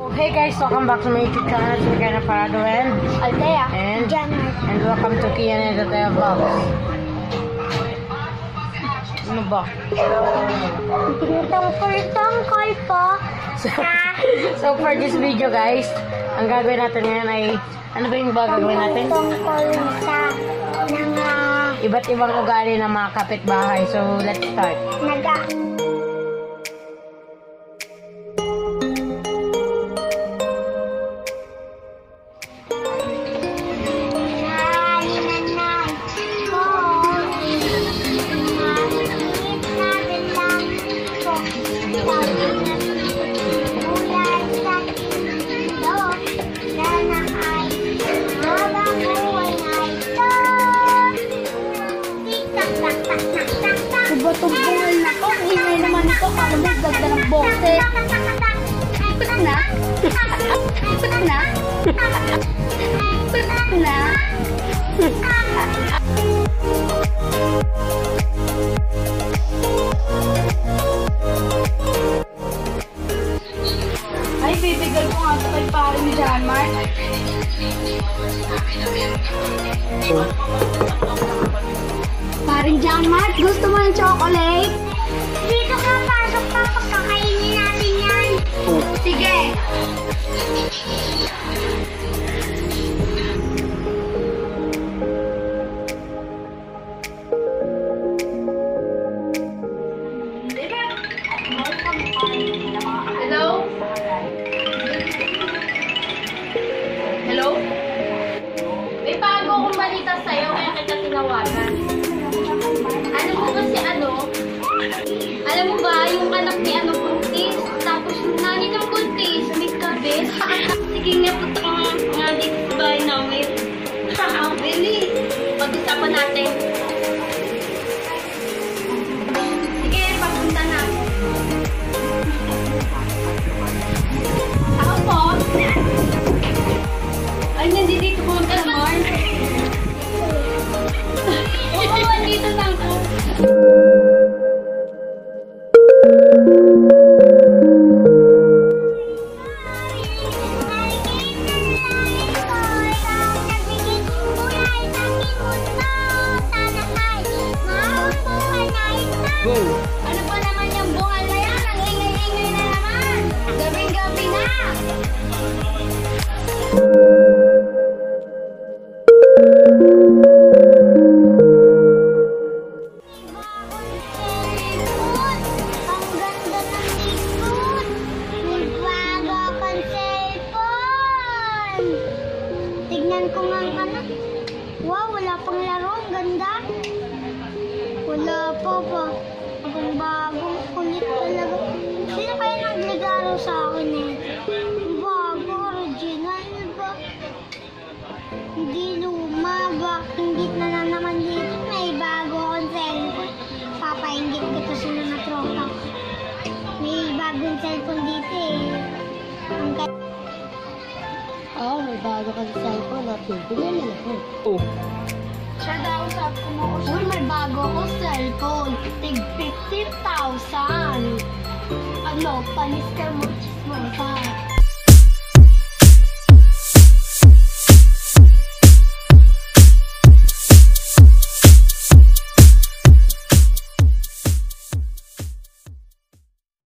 Hey guys, welcome back to my YouTube channel. So we're gonna PARADO and Althea and JHON MARK. and welcome to Kian And Althea Vlogs. Ano ba? Tangkol po. So for this video guys, ang gagawin natin ngayon ay ano ba yung gagawin natin? Tungkol sa mga Iba't ibang ugali ng mga kapitbahay. So let's start. Tumbungan na to. Ingay naman ito. Para magdagda ng boses. Put na. Put na. Put na. Ay, bibigay ko nga ito kay pare ni JHON MARK. Paring JHON MARK, gusto mo ng chocolate? Dito ka, pasok pa. Pagkakainin natin yan. Sige. Hello? Hello? May bago akong balita sa'yo, kaya kita tinawagan. Alam mo kasi alam mo ba, yung anak ni buntis, tapos yung nani ng buntis, may kabit. Sige nga, punta ka nga dito sa bahay namin. Really? Pag-usapan natin. Sige, papunta na. Ako po. Ay, nandito po ang kalamar. Oo, nandito lang po. Go! Ano pa naman yung bungal na yan? Ang ingay-ingay na naman. Gabing-gabi na. Ang ganda ng likod. May bago akong cellphone. Tignan ko nga ang anak. Wow, wala pang laro. Ang ganda. Wala pa ba? Ang bagong kulit talaga. Sino kaya nagregalo sa akin eh? Bago, original ba? Hindi luma ba? Inggit na lang naman dito. May bago akong cellphone. Papainggit ko to sa mga tropa. May bagong cellphone dito eh. Oh, may bago ka sa cellphone. Bigyan nila ko. Oh. Siya daw sabi ko mo, uy, may bago akong cellphone. Tig 15,000. Ano, panis ka mo, chismosa.